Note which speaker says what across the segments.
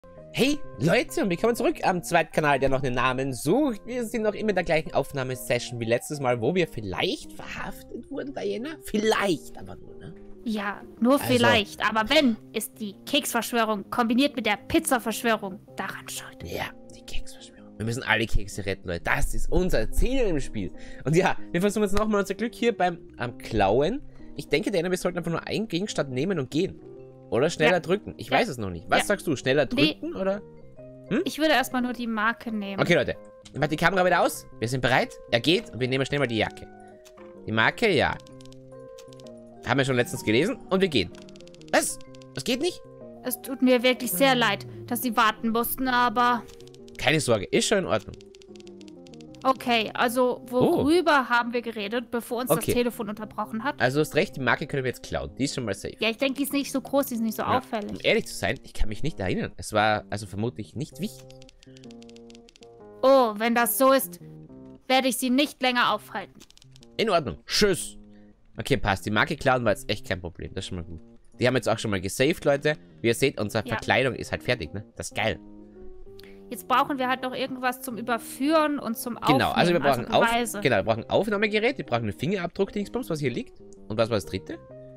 Speaker 1: Hey Leute, und willkommen zurück am zweiten Kanal, der noch einen Namen sucht. Wir sind noch immer in der gleichen Aufnahmesession wie letztes Mal, wo wir vielleicht verhaftet wurden, Diana. Vielleicht, aber nur, ne?
Speaker 2: Ja, nur vielleicht. Aber wenn, ist die Keksverschwörung kombiniert mit der Pizzaverschwörung. Daran scheut.
Speaker 1: Ja, die Keksverschwörung. Wir müssen alle Kekse retten, Leute. Das ist unser Ziel im Spiel. Und ja, wir versuchen jetzt nochmal unser Glück hier beim Klauen. Ich denke, Diana, wir sollten einfach nur einen Gegenstand nehmen und gehen. Oder schneller drücken. Ich weiß es noch nicht. Was sagst du? Schneller drücken oder? Hm?
Speaker 2: Ich würde erstmal nur die Marke nehmen.
Speaker 1: Okay, Leute. Ich mach die Kamera wieder aus. Wir sind bereit. Er geht und wir nehmen schnell mal die Jacke. Die Marke, ja. Haben wir schon letztens gelesen. Und wir gehen. Was? Das geht nicht?
Speaker 2: Es tut mir wirklich sehr leid, dass Sie warten mussten, aber...
Speaker 1: Keine Sorge. Ist schon in Ordnung.
Speaker 2: Okay, also worüber haben wir geredet, bevor uns das Telefon unterbrochen hat?
Speaker 1: Also du hast recht, die Marke können wir jetzt klauen. Die ist schon mal safe.
Speaker 2: Ja, ich denke, die ist nicht so groß, die ist nicht so auffällig.
Speaker 1: Um ehrlich zu sein, ich kann mich nicht erinnern. Es war also vermutlich nicht wichtig.
Speaker 2: Oh, wenn das so ist, werde ich Sie nicht länger aufhalten.
Speaker 1: In Ordnung. Tschüss. Okay, passt. Die Marke klauen war jetzt echt kein Problem. Das ist schon mal gut. Die haben jetzt auch schon mal gesaved, Leute. Wie ihr seht, unsere Verkleidung ist halt fertig, ne? Das ist geil.
Speaker 2: Jetzt brauchen wir halt noch irgendwas zum Überführen und zum Aufnehmen.
Speaker 1: Genau, also wir brauchen
Speaker 2: wir
Speaker 1: brauchen ein Aufnahmegerät, wir brauchen einen Fingerabdruck-Dingsbums, was hier liegt. Und was war das dritte?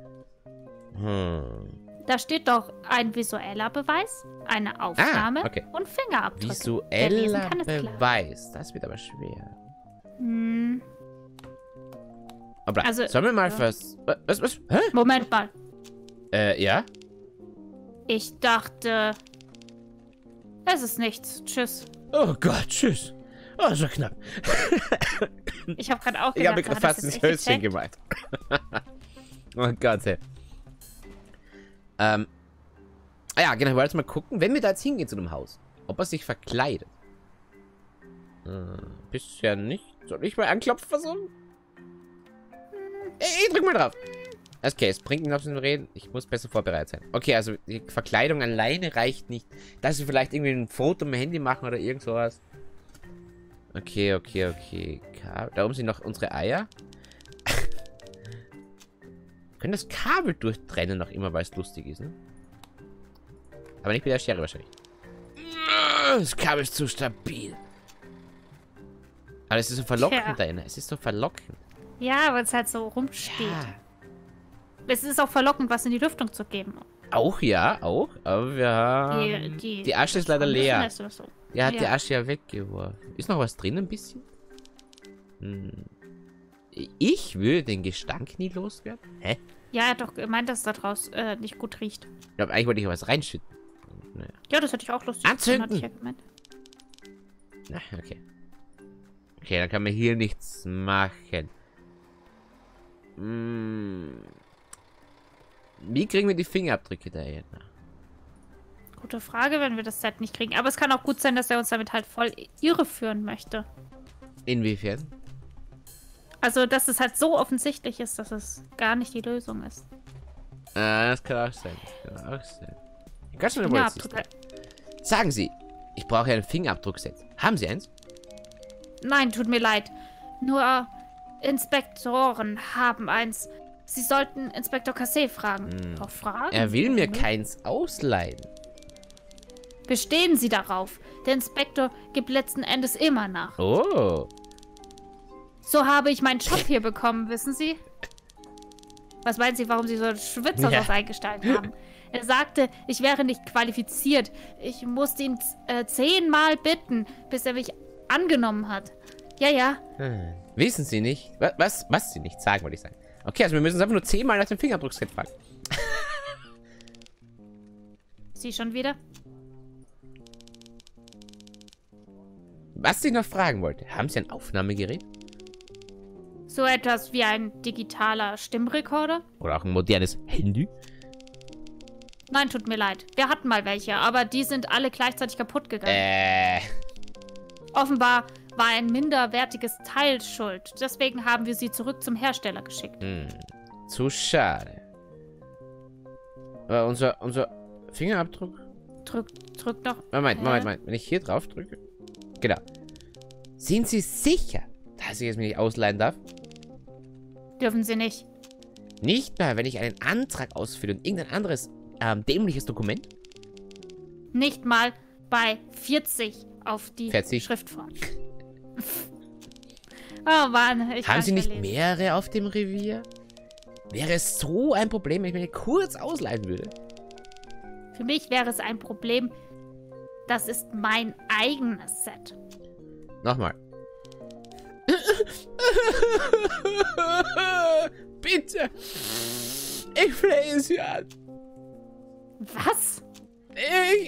Speaker 2: Da steht doch ein visueller Beweis, eine Aufnahme und Fingerabdrücke.
Speaker 1: Visueller Beweis. Das wird aber schwer.
Speaker 2: Hm.
Speaker 1: Aber also, sollen wir mal was? Hä?
Speaker 2: Moment mal.
Speaker 1: Ja?
Speaker 2: Ich dachte... Es ist nichts. Tschüss.
Speaker 1: Oh Gott, tschüss. Oh, so knapp.
Speaker 2: Ich habe gerade auch gedacht,
Speaker 1: ich habe mir gerade fast ins Höschen gemeint. Oh Gott, ey. Ja, genau, ich wollte jetzt mal gucken, wenn wir da jetzt hingehen zu einem Haus, ob er sich verkleidet. Bisher nicht. Soll ich mal anklopfen versuchen? Ey, drück mal drauf. Okay, es bringt nichts zum Reden. Ich muss besser vorbereitet sein. Okay, also die Verkleidung alleine reicht nicht. Dass wir vielleicht irgendwie ein Foto mit dem Handy machen oder irgend sowas. Okay. Da oben sind noch unsere Eier. Wir können das Kabel durchtrennen noch immer, weil es lustig ist, ne? Aber nicht mit der Schere wahrscheinlich. Das Kabel ist zu stabil. Aber es ist so verlockend da innen. Es ist so verlockend.
Speaker 2: Ja, weil es halt so rumsteht. Ja. Es ist auch verlockend, was in die Lüftung zu geben.
Speaker 1: Auch, ja, auch. Aber wir haben... Die Asche ist leider leer. So. Er hat die Asche ja weggeworfen. Ist noch was drin ein bisschen? Ich würde den Gestank nie loswerden. Hä?
Speaker 2: Ja, er hat doch gemeint, dass da draußen nicht gut riecht.
Speaker 1: Ich glaube, eigentlich wollte ich was reinschütten. Naja.
Speaker 2: Ja, das hätte ich auch lustig.
Speaker 1: Anzünden!
Speaker 2: Ja gemeint.
Speaker 1: Na, okay. Okay, dann kann man hier nichts machen. Wie kriegen wir die Fingerabdrücke da hin?
Speaker 2: Gute Frage, wenn wir das Set nicht kriegen. Aber es kann auch gut sein, dass er uns damit halt voll irreführen möchte.
Speaker 1: Inwiefern?
Speaker 2: Also, dass es halt so offensichtlich ist, dass es gar nicht die Lösung ist.
Speaker 1: Das kann auch sein. Kannst du mir mal sagen Sie, ich brauche ein Fingerabdruckset. Haben Sie eins?
Speaker 2: Nein, tut mir leid. Nur Inspektoren haben eins. Sie sollten Inspektor Cassé fragen. Doch fragen?
Speaker 1: Er will mir keins ausleihen.
Speaker 2: Bestehen Sie darauf. Der Inspektor gibt letzten Endes immer nach.
Speaker 1: Oh.
Speaker 2: So habe ich meinen Job hier bekommen, wissen Sie? Was meinen Sie, warum Sie so einen Schwitzer eingestellt haben? Er sagte, ich wäre nicht qualifiziert. Ich musste ihn 10-mal bitten, bis er mich angenommen hat. Ja.
Speaker 1: Wissen Sie nicht? Was Sie nicht sagen, wollte ich sagen. Okay, also wir müssen uns einfach nur 10-mal nach dem Fingerabdruckset fragen.
Speaker 2: Sie schon wieder?
Speaker 1: Was ich noch fragen wollte, haben Sie ein Aufnahmegerät?
Speaker 2: So etwas wie ein digitaler Stimmrekorder?
Speaker 1: Oder auch ein modernes Handy?
Speaker 2: Nein, tut mir leid. Wir hatten mal welche, aber die sind alle gleichzeitig kaputt gegangen. Offenbar war ein minderwertiges Teil schuld. Deswegen haben wir sie zurück zum Hersteller geschickt.
Speaker 1: Zu schade. Aber unser Fingerabdruck?
Speaker 2: Drück noch.
Speaker 1: Moment. Wenn ich hier drauf drücke. Genau. Sind Sie sicher, dass ich es mir nicht ausleihen darf?
Speaker 2: Dürfen Sie nicht.
Speaker 1: Nicht mal, wenn ich einen Antrag ausfülle und irgendein anderes dämliches Dokument?
Speaker 2: Nicht mal bei 40 auf die
Speaker 1: 40.
Speaker 2: Schriftform. Oh Mann, ich kann
Speaker 1: Haben Sie nicht
Speaker 2: lesen.
Speaker 1: mehrere auf dem Revier? Wäre es so ein Problem, wenn ich mir kurz ausleihen würde?
Speaker 2: Für mich wäre es ein Problem. Das ist mein eigenes Set.
Speaker 1: Nochmal. Bitte. Ich flehe Sie an.
Speaker 2: Was?
Speaker 1: Ich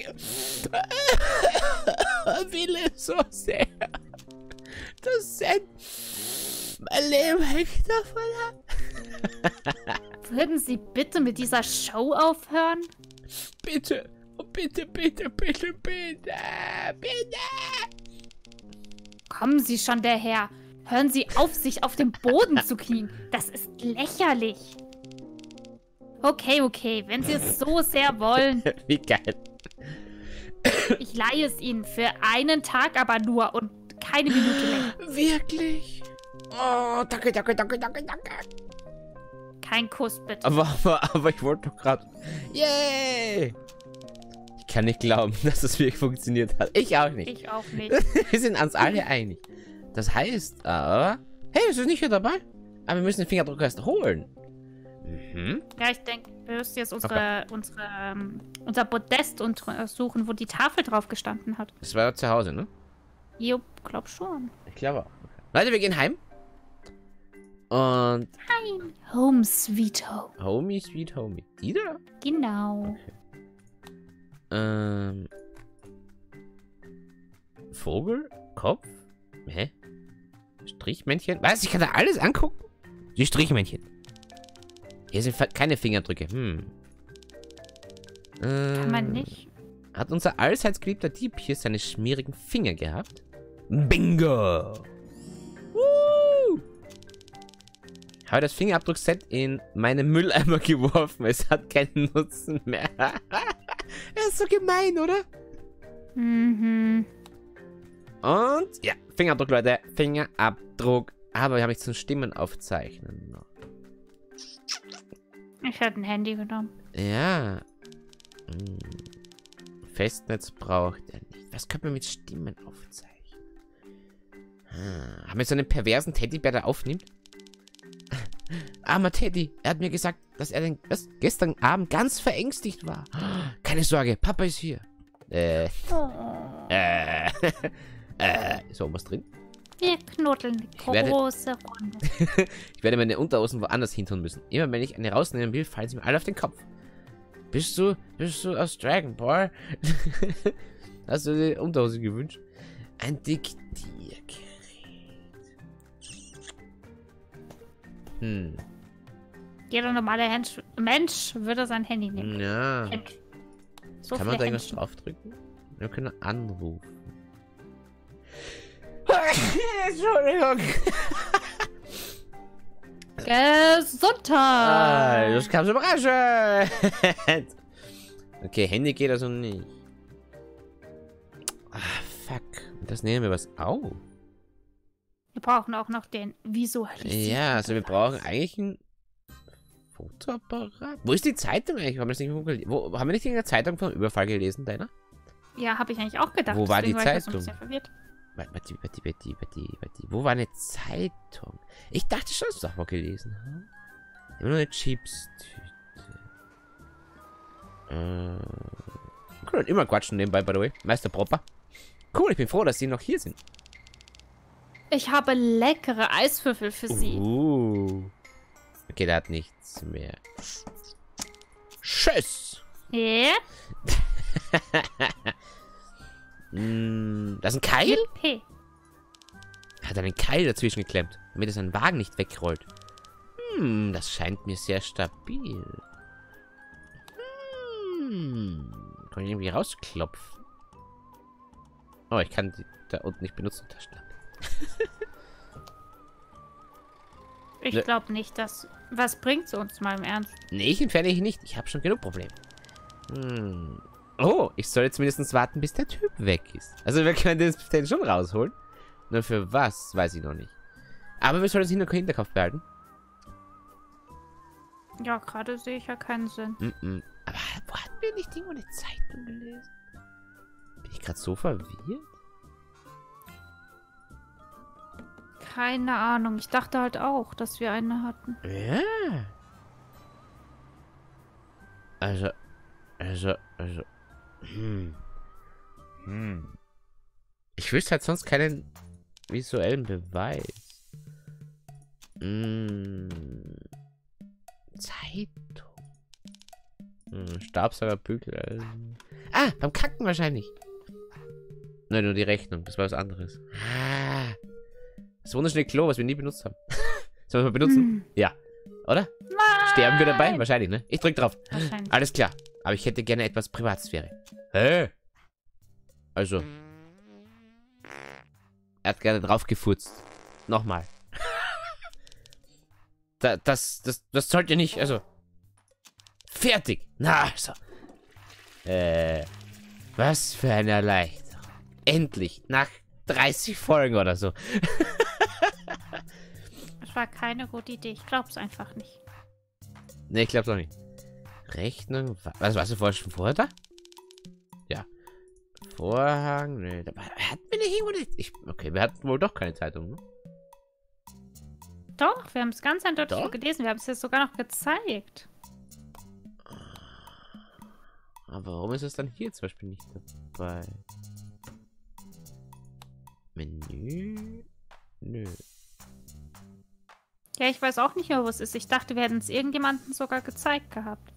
Speaker 1: will es so sehr. Das Set mein Leben hängt davon ab.
Speaker 2: Würden Sie bitte mit dieser Show aufhören?
Speaker 1: Bitte. Oh, bitte, bitte, bitte, bitte. Bitte.
Speaker 2: Kommen Sie schon daher. Hören Sie auf, sich auf dem Boden zu knien. Das ist lächerlich. Okay, okay, wenn Sie es so sehr wollen.
Speaker 1: Wie geil.
Speaker 2: Ich leihe es Ihnen für einen Tag aber nur und keine Minute länger.
Speaker 1: Wirklich? Oh, danke, danke, danke, danke, danke.
Speaker 2: Kein Kuss, bitte.
Speaker 1: Aber ich wollte doch gerade... Yay! Ich kann nicht glauben, dass das wirklich funktioniert hat. Ich auch nicht.
Speaker 2: Ich auch nicht.
Speaker 1: Wir sind uns alle einig. Das heißt aber... Hey, es ist nicht hier dabei. Aber wir müssen den Fingerdruck erst holen. Mhm.
Speaker 2: Ja, ich denke, wir müssen jetzt unser Podest untersuchen, wo die Tafel drauf gestanden hat.
Speaker 1: Das war zu Hause, ne?
Speaker 2: Jo, glaub schon.
Speaker 1: Ich glaube auch. Leute, wir gehen heim. Und...
Speaker 2: Nein. Home sweet home.
Speaker 1: Homie, sweet homie. Die da?
Speaker 2: Genau.
Speaker 1: Vogel? Kopf? Hä? Strichmännchen? Was? Ich kann da alles angucken? Die Strichmännchen. Hier sind keine Fingerdrücke.
Speaker 2: Kann man nicht.
Speaker 1: Hat unser allseits geliebter Dieb hier seine schmierigen Finger gehabt? Bingo! Woo! Habe das Fingerabdruckset in meinen Mülleimer geworfen. Es hat keinen Nutzen mehr. Er ist so gemein, oder?
Speaker 2: Mhm.
Speaker 1: Und, ja, Fingerabdruck, Leute. Fingerabdruck. Aber wir haben jetzt zum Stimmen aufzeichnen noch.
Speaker 2: Ich hätte ein Handy genommen.
Speaker 1: Ja. Festnetz braucht er nicht. Was könnte man mit Stimmen aufzeichnen? Haben wir so einen perversen Teddybär, der aufnimmt? Armer Teddy. Er hat mir gesagt, dass er gestern Abend ganz verängstigt war. Keine Sorge, Papa ist hier. Ist irgendwas drin?
Speaker 2: Wir knuddeln eine große Runde.
Speaker 1: Ich werde meine Unterhosen woanders hin tun müssen. Immer wenn ich eine rausnehmen will, fallen sie mir alle auf den Kopf. Bist du aus Dragon Ball? Hast du die Unterhose gewünscht? Ein Diktiergerät.
Speaker 2: Jeder normale Mensch würde sein Handy nehmen.
Speaker 1: Ja.
Speaker 2: So
Speaker 1: Kann man da
Speaker 2: viele
Speaker 1: irgendwas
Speaker 2: Händchen.
Speaker 1: draufdrücken? Wir können anrufen. Entschuldigung.
Speaker 2: Gesundheit!
Speaker 1: Das kam so überraschend. Okay, Handy geht also nicht. Fuck. Das nehmen wir was auf.
Speaker 2: Wir brauchen auch noch den Visualisierer.
Speaker 1: Ja, also wir brauchen eigentlich ein Fotoapparat. Wo ist die Zeitung eigentlich? Haben wir nicht in der Zeitung vom Überfall gelesen, deiner?
Speaker 2: Ja, habe ich eigentlich auch gedacht.
Speaker 1: Wo war die
Speaker 2: deswegen war ich so ein
Speaker 1: Zeitung?
Speaker 2: bisschen verwirrt.
Speaker 1: Warte. Wo war eine Zeitung? Ich dachte schon, dass wir das auch mal gelesen haben. Immer nur eine Chips-Tüte. Cool, immer quatschen nebenbei, by the way. Meister Propper. Cool, ich bin froh, dass Sie noch hier sind.
Speaker 2: Ich habe leckere Eiswürfel für Sie.
Speaker 1: Okay, der hat nichts mehr. Tschüss!
Speaker 2: Ja?
Speaker 1: Das ist ein Keil?
Speaker 2: Yippie.
Speaker 1: Er hat einen Keil dazwischen geklemmt, damit er seinen Wagen nicht wegrollt. Das scheint mir sehr stabil. Kann ich irgendwie rausklopfen? Oh, ich kann die da unten nicht benutzen. Taschenlampe.
Speaker 2: Ich glaube nicht, dass... Was bringt's uns mal im Ernst?
Speaker 1: Nee, ich entferne ihn nicht. Ich habe schon genug Probleme. Oh, ich soll jetzt mindestens warten, bis der Typ weg ist. Also wir können den schon rausholen. Nur für was, weiß ich noch nicht. Aber wir sollen es im Hinterkopf behalten.
Speaker 2: Ja, gerade sehe ich ja keinen Sinn.
Speaker 1: Aber wo hatten wir nicht irgendwo eine Zeitung gelesen? Bin ich gerade so verwirrt?
Speaker 2: Keine Ahnung. Ich dachte halt auch, dass wir eine hatten.
Speaker 1: Ja. Also. Ich wüsste halt sonst keinen visuellen Beweis. Zeitung. Staubsaugerbügel. Ah, beim Kacken wahrscheinlich. Nein, nur die Rechnung. Das war was anderes. Ah. Das wunderschöne Klo, was wir nie benutzt haben. Sollen wir mal benutzen? Ja. Oder?
Speaker 2: Nein!
Speaker 1: Sterben wir dabei? Wahrscheinlich, ne? Ich drück drauf.
Speaker 2: Wahrscheinlich.
Speaker 1: Alles klar. Aber ich hätte gerne etwas Privatsphäre. Hä? Also. Er hat gerne drauf gefurzt. Nochmal. Das sollte nicht, also. Fertig. Na, also. Was für eine Erleichterung. Endlich. Nach 30 Folgen oder so.
Speaker 2: Das war keine gute Idee. Ich glaub's einfach nicht.
Speaker 1: Ne, ich glaub's auch nicht. Rechnung. Was warst du vorher da? Ja. Vorhang. Ne, da hatten wir nicht irgendwo nicht. Okay, wir hatten wohl doch keine Zeitung, ne?
Speaker 2: Doch, wir haben es ganz eindeutig
Speaker 1: Doch?
Speaker 2: gelesen. Wir haben es jetzt sogar noch gezeigt.
Speaker 1: Aber warum ist es dann hier zum Beispiel nicht dabei? Menü? Nö.
Speaker 2: Ja, ich weiß auch nicht mehr, wo es ist. Ich dachte, wir hätten es irgendjemandem sogar gezeigt gehabt.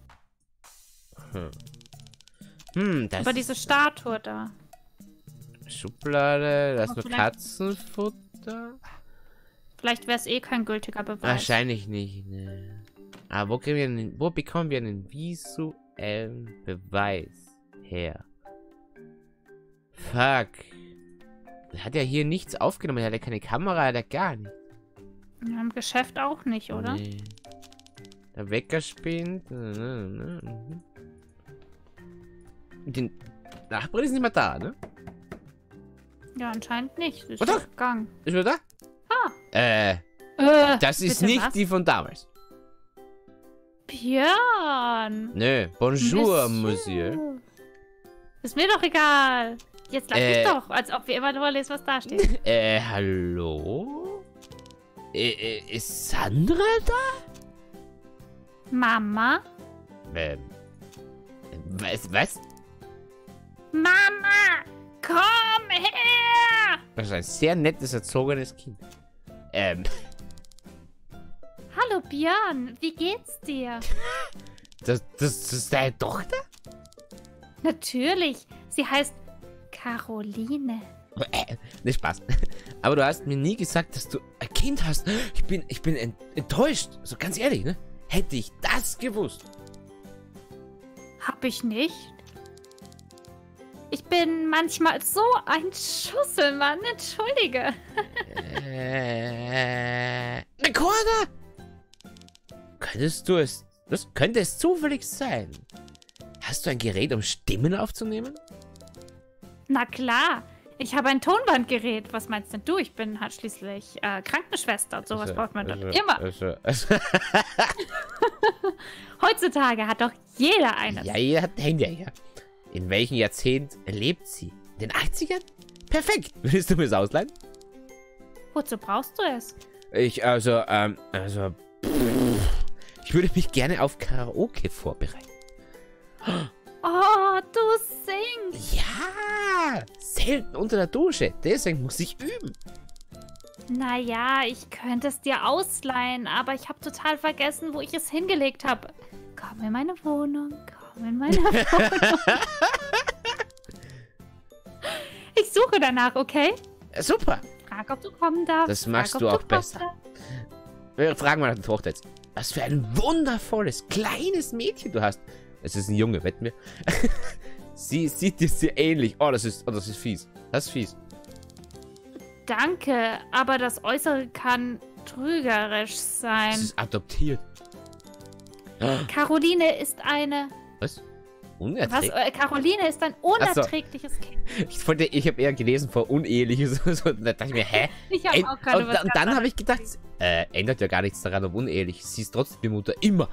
Speaker 1: Das
Speaker 2: Aber diese Statue da.
Speaker 1: Schublade, da ist
Speaker 2: Oh,
Speaker 1: nur
Speaker 2: vielleicht-
Speaker 1: Katzenfutter.
Speaker 2: Vielleicht wäre es eh kein gültiger Beweis.
Speaker 1: Wahrscheinlich nicht, ne. Aber wo bekommen wir einen visuellen Beweis her? Fuck. Er hat ja hier nichts aufgenommen. Er hat ja keine Kamera, er hat ja gar nichts.
Speaker 2: Ja, im Geschäft auch nicht, oder?
Speaker 1: Nee. Der Wecker spinnt. Den Nachbarn ist nicht mehr da, ne?
Speaker 2: Ja, anscheinend nicht. Sie ist
Speaker 1: Oh, doch.
Speaker 2: gegangen.
Speaker 1: Ist wieder da?
Speaker 2: Ah.
Speaker 1: Das ist
Speaker 2: bitte
Speaker 1: nicht
Speaker 2: was?
Speaker 1: die von damals.
Speaker 2: Björn.
Speaker 1: Nö. Bonjour, Monsieur.
Speaker 2: Ist mir doch egal. Jetzt lass mich
Speaker 1: Äh.
Speaker 2: doch, als ob wir immer nur lesen, was da steht.
Speaker 1: Hallo? Ist Sandra
Speaker 2: Mama?
Speaker 1: da? Was?
Speaker 2: Mama! Komm her!
Speaker 1: Das ist ein sehr nettes, erzogenes Kind.
Speaker 2: Hallo Björn, wie geht's dir?
Speaker 1: Das ist deine Tochter?
Speaker 2: Natürlich, sie heißt Caroline.
Speaker 1: Nicht Spaß. Aber du hast mir nie gesagt, dass du ein Kind hast. Ich bin enttäuscht. So ganz ehrlich, ne? Hätte ich das gewusst.
Speaker 2: Hab ich nicht. Ich bin manchmal so ein Schusselmann, entschuldige.
Speaker 1: Rekorder! Könnte es zufällig sein? Hast du ein Gerät, um Stimmen aufzunehmen?
Speaker 2: Na klar, ich habe ein Tonbandgerät. Was meinst denn du? Ich bin halt schließlich Krankenschwester und sowas braucht man dort immer. Heutzutage hat doch jeder eines.
Speaker 1: Ja, jeder hat ein Handy, ja. In welchem Jahrzehnt lebt sie? In den 80ern? Perfekt. Willst du mir das ausleihen?
Speaker 2: Wozu brauchst du es?
Speaker 1: Ich würde mich gerne auf Karaoke vorbereiten.
Speaker 2: Oh, du singst.
Speaker 1: Ja, selten unter der Dusche. Deswegen muss ich üben.
Speaker 2: Naja, ich könnte es dir ausleihen, aber ich habe total vergessen, wo ich es hingelegt habe. Komm in meine Wohnung, komm in meine Wohnung. Ich suche danach, okay?
Speaker 1: Super.
Speaker 2: Frag, ob du kommen darfst.
Speaker 1: Das machst
Speaker 2: Frag,
Speaker 1: du
Speaker 2: ob
Speaker 1: auch
Speaker 2: kommen
Speaker 1: besser.
Speaker 2: darfst.
Speaker 1: Wir fragen mal nach der Tochter jetzt. Was für ein wundervolles, kleines Mädchen du hast. Es ist ein Junge, wetten wir. Sie sieht dir sehr ähnlich. Oh, das ist fies. Das ist fies.
Speaker 2: Danke, aber das Äußere kann trügerisch sein.
Speaker 1: Es ist adoptiert.
Speaker 2: Caroline ist eine...
Speaker 1: Was?
Speaker 2: Was?
Speaker 1: Unerträglich?
Speaker 2: Caroline ist ein unerträgliches Kind.
Speaker 1: Ich habe eher gelesen vor Uneheliches. So, da dachte ich mir, hä?
Speaker 2: Ich habe auch gerade was
Speaker 1: Und dann habe ich gedacht, ändert ja gar nichts daran, ob unehelich. Sie ist trotzdem die Mutter immer.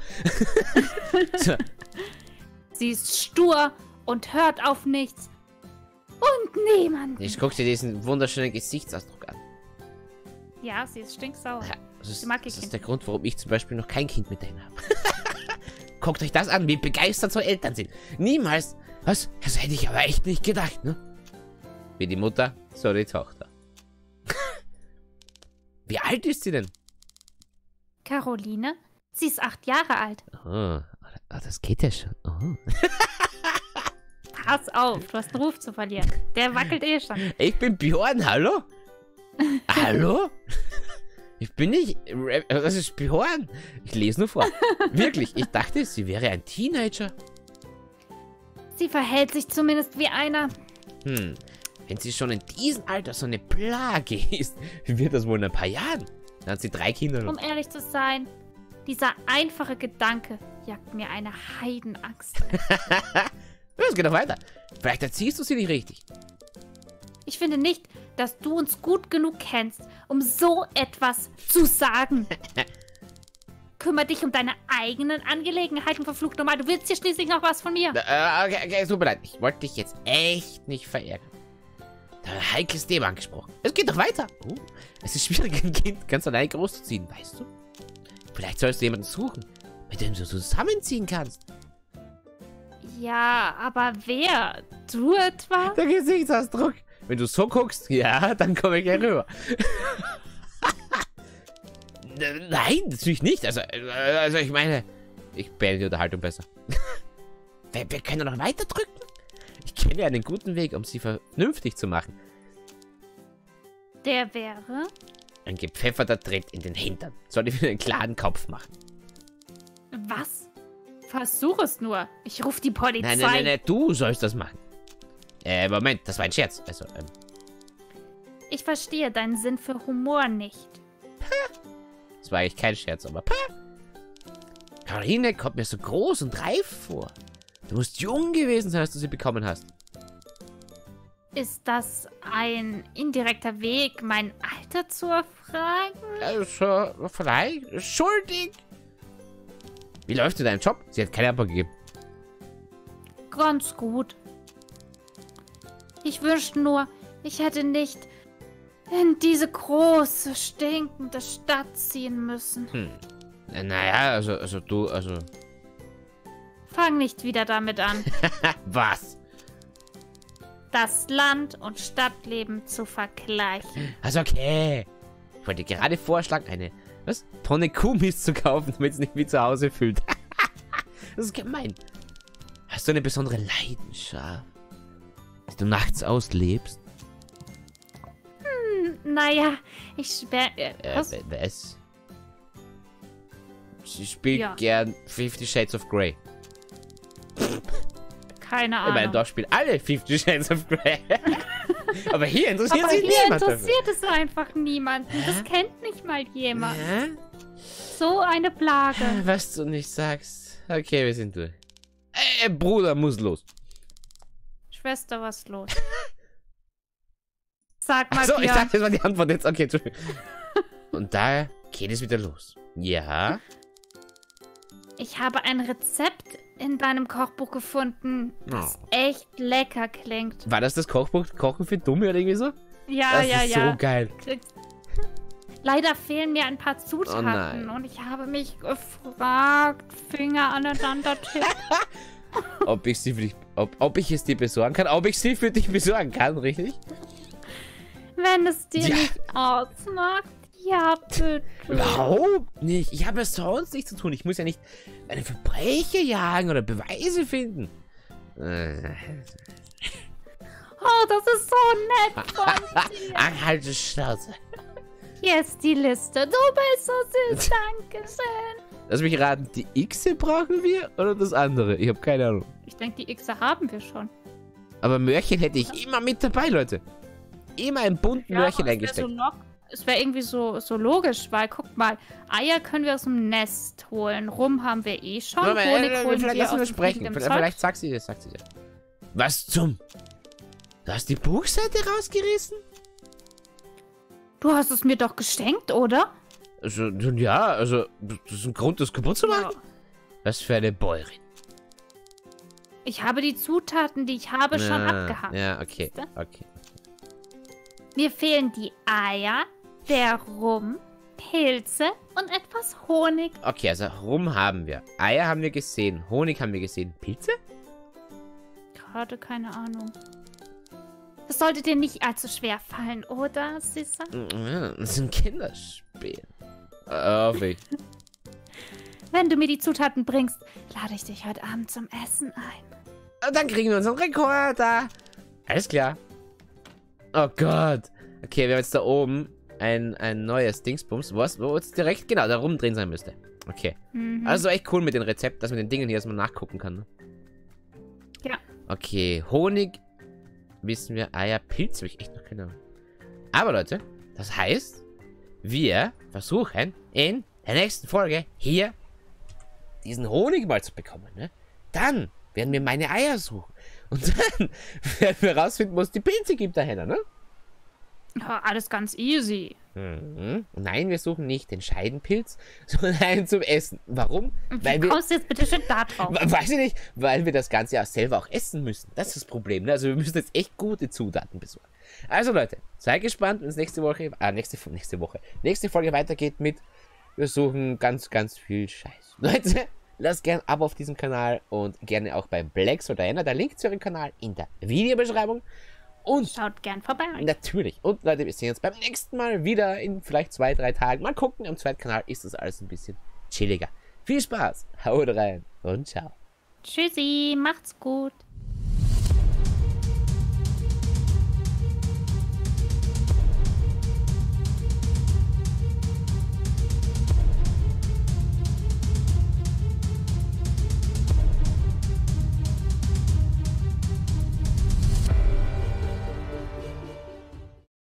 Speaker 1: So.
Speaker 2: Sie ist stur und hört auf nichts. und niemanden.
Speaker 1: Ich guck dir diesen wunderschönen Gesichtsausdruck an.
Speaker 2: Ja, sie ist stinksauer.
Speaker 1: Ja, das
Speaker 2: mag
Speaker 1: das
Speaker 2: ich
Speaker 1: ist der Grund, warum ich zum Beispiel noch kein Kind mit denen habe. Guckt euch das an, wie begeistert so Eltern sind. Niemals. Was? Das hätte ich aber echt nicht gedacht, ne? Wie die Mutter, so die Tochter. Wie alt ist sie denn?
Speaker 2: Caroline? Sie ist 8 Jahre alt.
Speaker 1: Oh, das geht ja schon. Oh.
Speaker 2: Pass auf, du hast einen Ruf zu verlieren. Der wackelt eh schon.
Speaker 1: Ich bin Björn, hallo? Hallo? Ich bin nicht... Das ist Björn. Ich lese nur vor. Wirklich, ich dachte, sie wäre ein Teenager.
Speaker 2: Sie verhält sich zumindest wie einer.
Speaker 1: Wenn sie schon in diesem Alter so eine Plage ist, wie wird das wohl in ein paar Jahren? Dann hat sie 3 Kinder noch.
Speaker 2: Um ehrlich zu sein, dieser einfache Gedanke jagt mir eine Heidenangst.
Speaker 1: Es geht noch weiter. Vielleicht erziehst du sie nicht richtig.
Speaker 2: Ich finde nicht, dass du uns gut genug kennst, um so etwas zu sagen. Kümmer dich um deine eigenen Angelegenheiten, verflucht nochmal. Du willst hier schließlich noch was von mir.
Speaker 1: Okay, es tut mir leid. Ich wollte dich jetzt echt nicht verärgern. Da ein heikles Thema angesprochen. Es geht doch weiter. Es ist schwierig, ein Kind ganz allein großzuziehen, weißt du? Vielleicht sollst du jemanden suchen, mit dem du zusammenziehen kannst.
Speaker 2: Ja, aber wer? Du etwa?
Speaker 1: Der Gesichtsausdruck. Wenn du so guckst, ja, dann komme ich gleich rüber. Nein, natürlich nicht. Also ich meine, ich beende die Unterhaltung besser. Wir können noch weiter drücken. Ich kenne einen guten Weg, um sie vernünftig zu machen.
Speaker 2: Der wäre?
Speaker 1: Ein gepfefferter Tritt in den Hintern. Sollte ich mir einen klaren Kopf machen.
Speaker 2: Was? Versuch es nur. Ich rufe die Polizei.
Speaker 1: Nein, du sollst das machen. Moment, das war ein Scherz. Also,
Speaker 2: Ich verstehe deinen Sinn für Humor nicht.
Speaker 1: Das war eigentlich kein Scherz, aber Caroline kommt mir so groß und reif vor. Du musst jung gewesen sein, als du sie bekommen hast.
Speaker 2: Ist das ein indirekter Weg, mein Alter zu erfragen?
Speaker 1: Also, vielleicht. Schuldig. Wie läuft in deinem Job? Sie hat keine Antwort gegeben.
Speaker 2: Ganz gut. Ich wünschte nur, ich hätte nicht in diese große, stinkende Stadt ziehen müssen.
Speaker 1: Naja, also du.
Speaker 2: Fang nicht wieder damit an.
Speaker 1: Was?
Speaker 2: Das Land- und Stadtleben zu vergleichen.
Speaker 1: Also okay. Ich wollte dir gerade vorschlagen, eine Tonne Kuhmist zu kaufen, damit es nicht wie zu Hause fühlt. Das ist gemein. Hast du eine besondere Leidenschaft, die du nachts auslebst?
Speaker 2: Naja, ich sperre...
Speaker 1: Was? Sie spielt gern 50 Shades of Grey.
Speaker 2: Keine Ahnung.
Speaker 1: Ich meine, doch spielen alle 50 Shades of Grey. Aber hier interessiert
Speaker 2: Aber
Speaker 1: sich
Speaker 2: hier
Speaker 1: niemand
Speaker 2: interessiert es einfach niemanden. Das kennt nicht mal jemand. So eine Plage.
Speaker 1: Was du nicht sagst. Okay, wir sind durch. Bruder muss los.
Speaker 2: Schwester, was ist los? Sag mal,
Speaker 1: Achso, ich dachte, das war die Antwort jetzt. Okay, Entschuldigung. Und da geht es wieder los. Ja?
Speaker 2: Ich habe ein Rezept in deinem Kochbuch gefunden, das echt lecker klingt.
Speaker 1: War das das Kochbuch Kochen für Dumme oder irgendwie so?
Speaker 2: Ja,
Speaker 1: das ist so geil.
Speaker 2: Leider fehlen mir ein paar Zutaten und ich habe mich gefragt, Finger aneinander tippen.
Speaker 1: ob ich es dir besorgen kann, ob ich sie für dich besorgen kann, richtig?
Speaker 2: Wenn es dir nicht ausmacht, ja bitte.
Speaker 1: Überhaupt nicht. Ich habe ja sonst nichts zu tun. Ich muss ja nicht eine Verbrecher jagen oder Beweise finden.
Speaker 2: Oh, das ist so nett von dir.
Speaker 1: Ach, halt die Schnauze.
Speaker 2: Hier ist die Liste. Du bist so süß. Dankeschön.
Speaker 1: Lass mich raten, die Xe brauchen wir oder das andere? Ich habe keine Ahnung.
Speaker 2: Ich denke, die Xe haben wir schon.
Speaker 1: Aber Möhrchen hätte ich immer mit dabei, Leute. Immer ein bunten Möhrchen eingesteckt.
Speaker 2: Es wäre irgendwie so logisch, weil, guck mal, Eier können wir aus dem Nest holen. Rum haben wir eh schon. Honig holen
Speaker 1: vielleicht
Speaker 2: wir
Speaker 1: lassen wir
Speaker 2: aus
Speaker 1: sprechen. Vielleicht sagt sie das, Was zum? Du hast die Buchseite rausgerissen?
Speaker 2: Du hast es mir doch geschenkt, oder?
Speaker 1: Also, ja, also, das ist ein Grund, das kaputt zu machen.
Speaker 2: Ja.
Speaker 1: Was für eine Bäuerin.
Speaker 2: Ich habe die Zutaten, die ich habe, schon abgehakt.
Speaker 1: Ja, okay.
Speaker 2: Siehste?
Speaker 1: Okay.
Speaker 2: Mir fehlen die Eier, der Rum, Pilze und etwas Honig.
Speaker 1: Okay, also Rum haben wir. Eier haben wir gesehen. Honig haben wir gesehen. Pilze?
Speaker 2: Gerade keine Ahnung. Das sollte dir nicht allzu schwer fallen, oder, Sissa?
Speaker 1: Ja, das ist ein Kinderspiel. Hoffe ich.
Speaker 2: Wenn du mir die Zutaten bringst, lade ich dich heute Abend zum Essen ein.
Speaker 1: Und dann kriegen wir unseren Rekorder. Alles klar. Oh Gott. Okay, wir haben jetzt da oben ein neues Dingsbums. Wo es direkt, genau, da rumdrehen sein müsste. Okay. Also echt cool mit den Rezepten, dass man den Dingen hier erstmal nachgucken kann. Ne?
Speaker 2: Ja.
Speaker 1: Okay, Honig wissen wir. Eier, Pilz habe ich echt noch keine Ahnung. Aber Leute, das heißt, wir versuchen in der nächsten Folge hier diesen Honig mal zu bekommen. Ne? Dann werden wir meine Eier suchen. Und dann werden wir rausfinden, wo es die Pilze gibt dahinter, ne?
Speaker 2: Ja, alles ganz easy.
Speaker 1: Nein, wir suchen nicht den Scheidenpilz, sondern einen zum Essen. Warum?
Speaker 2: Wie kommst du jetzt bitte schön da drauf?
Speaker 1: Weiß ich nicht, weil wir das Ganze ja selber auch essen müssen. Das ist das Problem, ne? Also wir müssen jetzt echt gute Zutaten besorgen. Also Leute, seid gespannt, wenn es nächste Folge weitergeht mit wir suchen ganz, ganz viel Scheiß. Leute, lasst gerne ein Abo auf diesem Kanal und gerne auch bei Blax oder Diana. Der Link zu ihrem Kanal in der Videobeschreibung. Und
Speaker 2: schaut gern vorbei.
Speaker 1: Natürlich. Und Leute, wir sehen uns beim nächsten Mal wieder in vielleicht 2-3 Tagen. Mal gucken, am zweiten Kanal ist das alles ein bisschen chilliger. Viel Spaß, haut rein und ciao.
Speaker 2: Tschüssi, macht's gut.